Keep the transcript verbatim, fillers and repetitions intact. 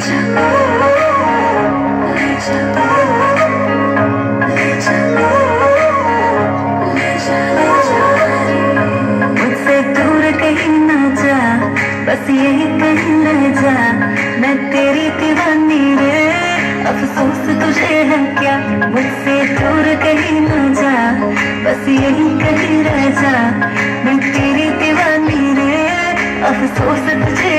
मुझसे दूर कहीं ना जा, बस यही कहीं रह जा, मैं तेरी दीवानी रे, अफसोस तुझे है क्या। मुझसे दूर कहीं ना जा, बस यही कहीं रह जा, मैं तेरी दीवानी रे, अफसोस तुझे